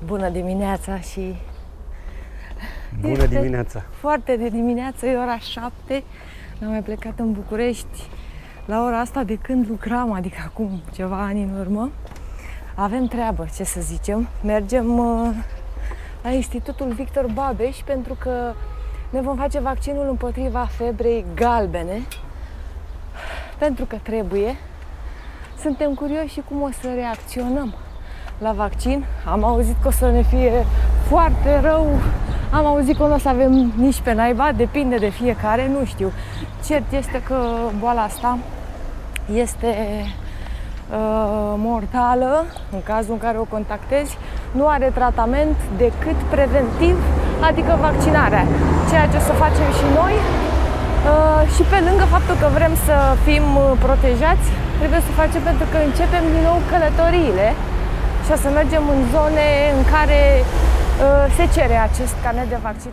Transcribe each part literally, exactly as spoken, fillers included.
Bună dimineața și... Bună dimineața! Foarte de dimineață, e ora șapte. Am mai plecat în București la ora asta de când lucram, adică acum ceva ani în urmă. Avem treabă, ce să zicem. Mergem uh, la Institutul Victor Babeș pentru că ne vom face vaccinul împotriva febrei galbene. Pentru că trebuie. Suntem curioși cum o să reacționăm la vaccin. Am auzit că o să ne fie foarte rău. Am auzit că nu o să avem nici pe naiba, depinde de fiecare, nu știu. Cert este că boala asta este uh, mortală în cazul în care o contactezi. Nu are tratament decât preventiv, adică vaccinarea. Ceea ce o să facem și noi. Uh, și pe lângă faptul că vrem să fim protejați, trebuie să facem pentru că începem din nou călătoriile și o să mergem în zone în care uh, se cere acest carnet de vaccinare.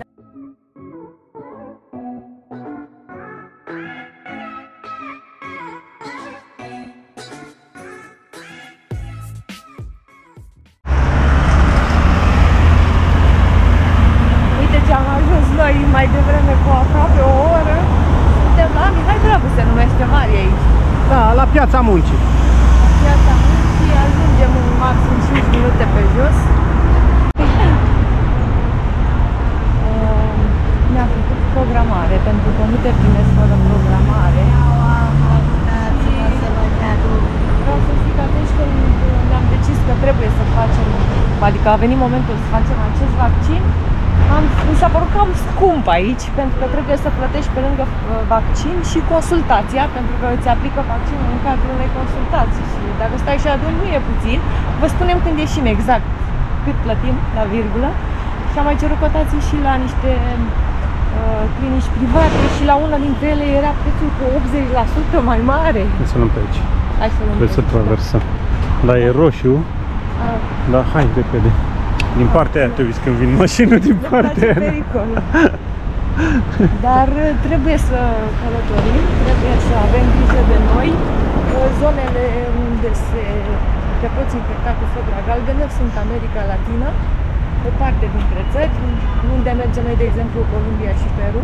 Uite ce am ajuns noi mai devreme cu aproape o oră. Suntem la Mihai Dragu, se numește mare aici. Da, la Piața Muncii. La Piața Muncii ajungem în maxim cinci minute pe jos. Mi-a făcut programare, pentru că nu te primesc fără programare. Vreau să zic atunci când ne-am decis că trebuie să facem, adică a venit momentul să facem acest vaccin, am, mi s-a părut cam scump aici, pentru că trebuie să plătești pe lângă vaccin și consultația, pentru că îți aplică vaccinul în cadrul unei consultații. Și dacă stai și adun, nu e puțin. Vă spunem când ieșim exact cât plătim la virgulă. Și am mai cerut cotații și la niște uh, clinici private și la una dintre ele era prețul cu optzeci la sută mai mare. Hai să luăm pe aici. Hai să luăm. Trebuie să traversăm. Da, e roșu. Ah. Da, hai repede. Din partea aia te uiți când vin mașină din partea aia. Pericol. Dar trebuie să călătorim, trebuie să avem grijă de noi. Zonele unde se te poți infecta cu febra galbenă sunt America Latină, o parte dintre țări, unde mergem noi, de exemplu, Columbia și Peru,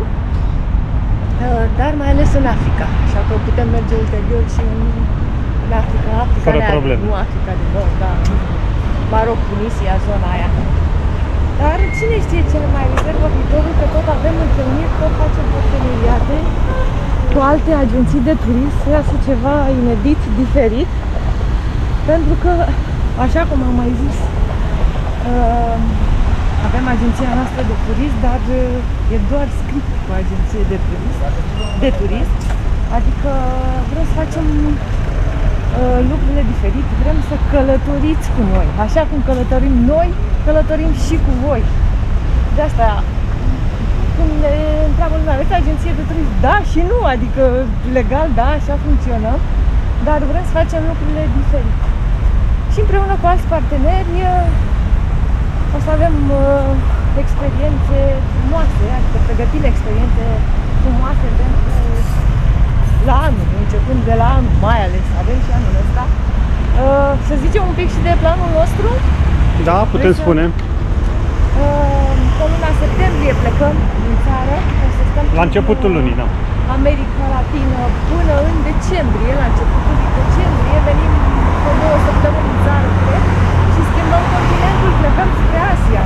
dar mai ales în Africa. Și apoi putem merge ulterior și în Africa, Africa fără probleme. Nu Africa din Nord, dar Maroc, Tunisia, zona aia. Dar cine știe ce ne mai rezervă viitorul, că tot avem întâlniri, tot facem parteneriate cu alte agenții de turism, să iasă ceva inedit, diferit. Pentru că, așa cum am mai zis, uh, avem agenția noastră de turism, dar uh, e doar scris cu agenție de turism, de turism. Adică vrem să facem uh, lucrurile diferite, vrem să călătoriți cu noi. Așa cum călătorim noi, călătorim și cu voi. De asta, când ne întreabă lumea, aveți agenție de turism? Da și nu, adică legal, da, așa funcționăm, dar vrem să facem lucrurile diferite. Și împreună cu alți parteneri o să avem uh, experiențe frumoase, adică pregătim experiențe frumoase pentru la anul, începând de la anul, mai ales, avem și anul ăsta. Uh, să zicem un pic și de planul nostru? Da, putem spune. Uh, în luna septembrie plecăm din țară, o să stăm la începutul lunii, da. America Latină până în decembrie, la începutul din decembrie, venim cu două săptămâni în țară, cred, și schimbăm continentul, plecăm spre Asia.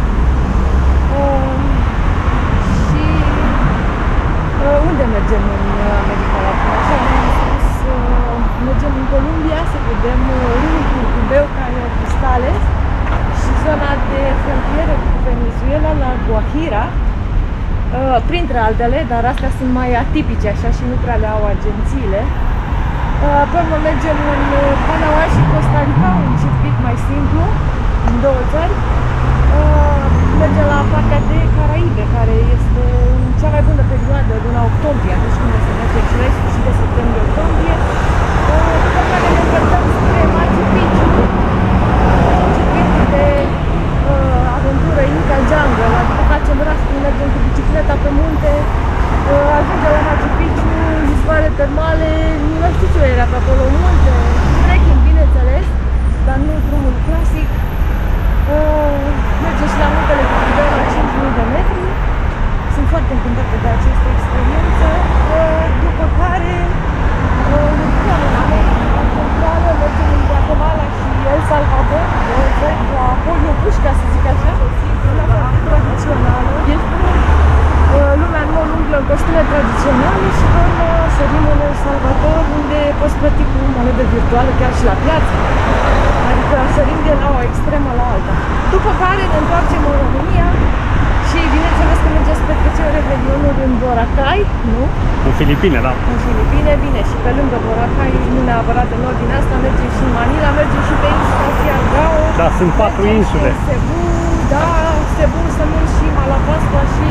Uh, și uh, unde mergem în America Latină? Așa ne-am spus, uh, mergem în Columbia să vedem râul Curcubeu, care e cristale, și zona de frontieră cu Venezuela, la Guajira, uh, printre altele, dar astea sunt mai atipice așa și nu prea le au agențiile. Apoi mă mergem în Panama și Costa Rica, un circuit mai simplu, în două țări. Mergem la partea de Caraibe, care este în cea mai bună perioadă, luna octombrie, atunci când se merge și la sfârșit de septembrie-octombrie. După care ne îndreptăm spre Machu Picchu, un circuit de uh, aventură Inca Jungle, adică facem rafting, mergem cu bicicleta pe munte, uh, ajungem la Machu Picchu, izvoare termale, nu știu ce era pe acolo, multe, trekking, bineînțeles, dar nu drumul clasic. Uh, merge și la muntele Cucubeu la cinci mii de metri. Sunt foarte încântată de această experiență. Uh, după care uh, lucrăm în America Centrală, mergem în Guatemala și El Salvador. Uh, văd la Polio Push, ca să zic așa, una foarte tradițională. Uh, lumea nu umblă în costume tradiționale și vom uh, sărim în El Salvador, unde poți plăti cu monedă virtuală chiar și la piață. Adică sărim de la o extremă la alta. După care ne întoarcem în România și bineînțeles că mergem să petrecem revelionul în Boracay, nu? În Filipine, da. În Filipine, bine, și pe lângă Boracay, nu neapărat în ordinea asta, mergem și în Manila, mergem și pe insula Siargao. Da, sunt patru insule. Cebu, da, Cebu, Samur și Malapascua și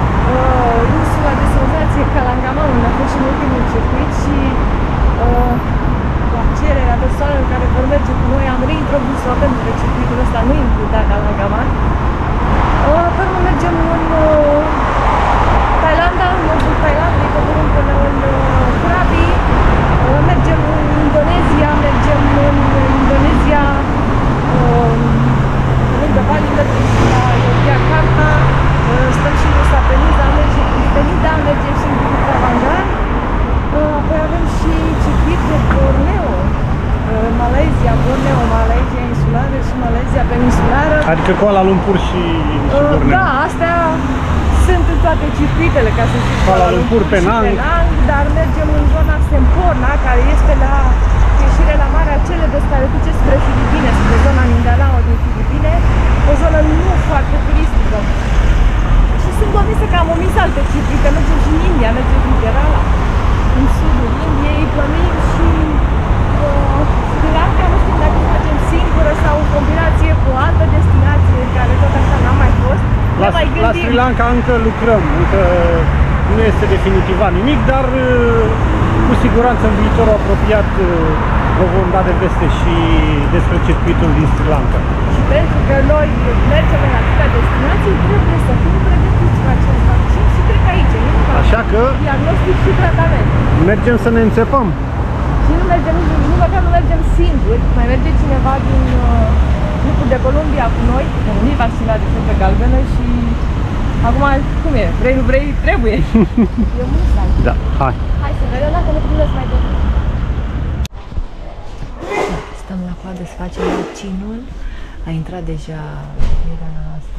uh, insula de senzație Calangaman, unde a fost și în ultimul circuit și uh, la cererea persoanelor care vor merge cu noi am reintrodus-o pentru că circuitul ăsta nu includea Calangaman. Uh, pe urmă mergem în uh, Thailanda, în nordul Thailandei, coborâm până în uh, Krabi, uh, mergem în Indonezia, mergem în Indonezia, uh, lângă Bali, mergem și la Yogyakarta, uh, stăm și în Nusa Penida, mergem în Penida, mergem și în Bukit Travangan, uh, apoi avem și circuit de Borneo, uh, Malaysia, Borneo, Malaysia insulară și Malaysia peninsulară. Adică Kuala Lumpur și, și uh, Borneo. Da, astea sunt în toate circuitele, ca să zic, Kuala Lumpur, Penang. Penang, dar mergem în zona Semporna, care este la ieșire la Marea Celebes, care duce spre Filipine, spre zona Mindanao din Filipine, o zonă nu foarte turistică. Și sunt convinsă că am omis alte circuite, mergem și în India, mergem în Kerala, în sudul Indiei, plănuim și uh, Sri Lanka, nu știu dacă facem singură sau în combinație cu o altă destinație care tot așa n-am mai fost. La, la Sri Lanka încă lucrăm, încă nu este definitivat nimic, dar cu siguranță în viitorul apropiat vă vom da de veste și despre circuitul din Sri Lanka. Și pentru că noi mergem în atâtea destinații, trebuie să fim pregătiți cu acest vaccin și cred că aici, nu numai așa că diagnostic și tratament. Mergem să ne înțepăm. Și nu mergem, nu măcar nu mergem singuri, mai merge cineva din uh, grupul de Columbia cu noi, nu-i vaccinat de febră galbenă și acum, cum e? Vrei, nu vrei, trebuie. E mult sală. Da, hai. Hai să vedem dacă ne prindesc mai tot. Stăm la coadă să facem vaccinul. A intrat deja prietena noastră.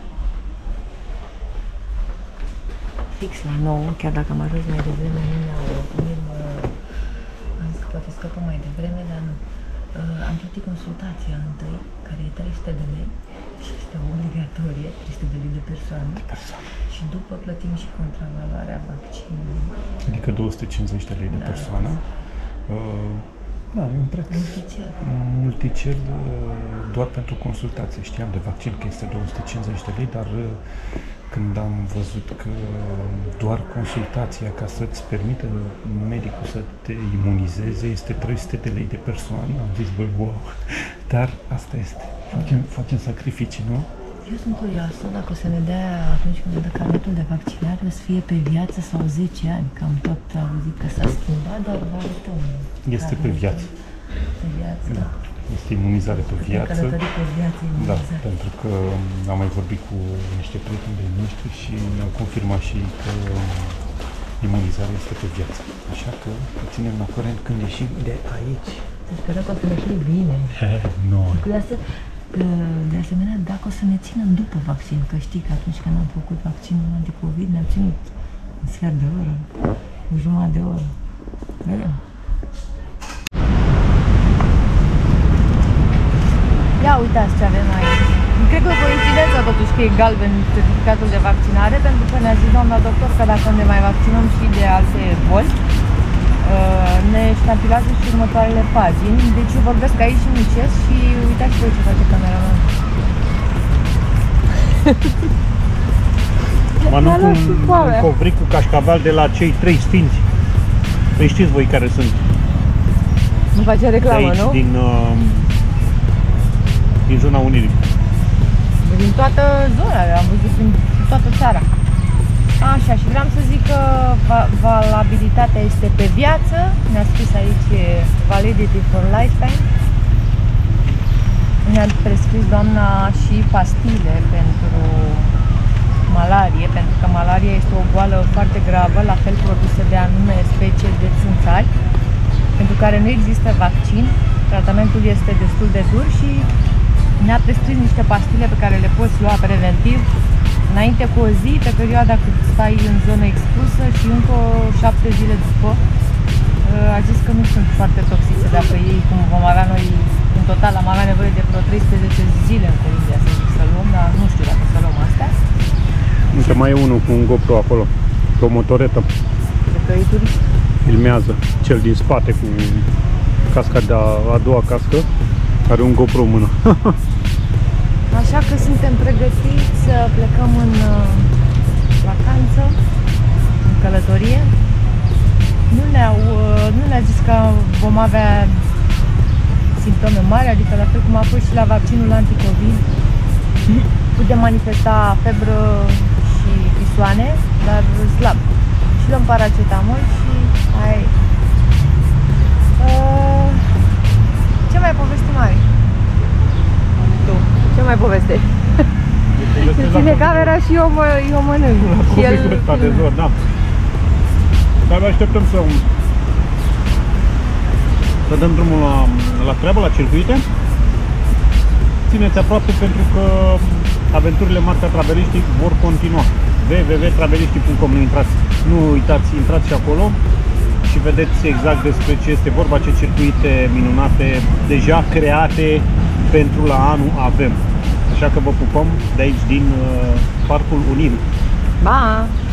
Fix la nouă, chiar dacă am ajuns mai devreme, nu ne-au oprit. Am zis că poate scăpăm mai devreme, dar nu. Am plătit consultația întâi, care e trei sute de lei și este obligatorie, trei sute de lei de persoană. De persoană. Și după plătim și contravaloarea vaccinului. Adică două sute cincizeci de lei de Da. persoană. Uh, da, e un preț Multicel. multicel uh, doar pentru consultație. Știam de vaccin că este două sute cincizeci de lei, dar uh, când am văzut că doar consultația ca să-ți permită medicul să te imunizeze este trei sute de lei de persoană, am zis, băi, wow, dar asta este. Facem, facem sacrificii, nu? Eu sunt curioasă dacă o să ne dea, atunci când ne dă carnetul de vaccinare, o să fie pe viață sau zece ani, că am tot auzit că s-a schimbat, dar vă arătăm. Este pe viață. Pe viață. Da. Este imunizare pe viață. Călătorii pe viață, Da, imunizare. pentru că am mai vorbit cu niște prieteni de noștri și ne-au confirmat și că imunizarea este pe viață. Așa că ținem la curent când ieșim de aici. Să sperăm că o să ne fie bine. Nu. Curioasă, de asemenea, dacă o să ne ținem după vaccin, că știi că atunci când am făcut vaccinul anticovid ne-am ținut un sfert de oră, o jumătate de oră. Vedem. Ia uitați ce avem aici. Cred că e coincidență totuși că e galben certificatul de vaccinare, pentru că ne-a zis doamna doctor că dacă ne mai vaccinăm și de alte boli, ne ștampilează și următoarele pagini. Deci eu vorbesc aici și micesc și uitați voi ce face cameraman. Mănânc un, un covric cu cașcaval de la cei trei sfinți. Păi știți voi care sunt. Nu face reclamă, de aici, nu? Din, uh, din zona Unirii. Din toată zona, am văzut din toată țara. Așa, și vreau să zic că valabilitatea este pe viață. Ne-a scris aici validity for lifetime. ne-a prescris doamna și pastile pentru malarie, pentru că malaria este o boală foarte gravă, la fel produsă de anume specie de țânțari, pentru care nu există vaccin, tratamentul este destul de dur și ne-a prescris niște pastile pe care le poți lua preventiv înainte cu o zi, pe perioada cât stai în zonă expusă și încă șapte zile după. A zis că nu sunt foarte toxice dacă ei, cum vom avea noi, în total am avea nevoie de vreo treisprezece zile în Columbia să zic să luăm, dar nu știu dacă să luăm astea. Uite, mai e unul cu un GoPro acolo, pe o motoretă. Cred că e turist. Filmează cel din spate cu casca de a, a doua cască, are un GoPro în mână. Așa că suntem pregătiți să plecăm în uh, vacanță, în călătorie. Nu ne-au uh, nu ne-a zis că vom avea simptome mari, adică la fel cum a fost și la vaccinul anticovid. Putem manifesta febră și pisoane, dar slab. Și luăm paracetamol și ai. Uh, ce mai povesti mare? Tu, ce mai povestești? Se ține camera și eu mă, eu mănânc. Și el... de zor, da. Dar așteptăm să, să dăm drumul la, la treabă, la circuite. Țineți aproape pentru că aventurile Marca Traveliștii vor continua. w w w punct traveliștii punct com. Nu intrați, nu uitați, intrați și acolo și vedeți exact despre ce este vorba, ce circuite minunate deja create pentru la anul avem. Așa că vă pupăm de aici din uh, Parcul Unirii. Ba!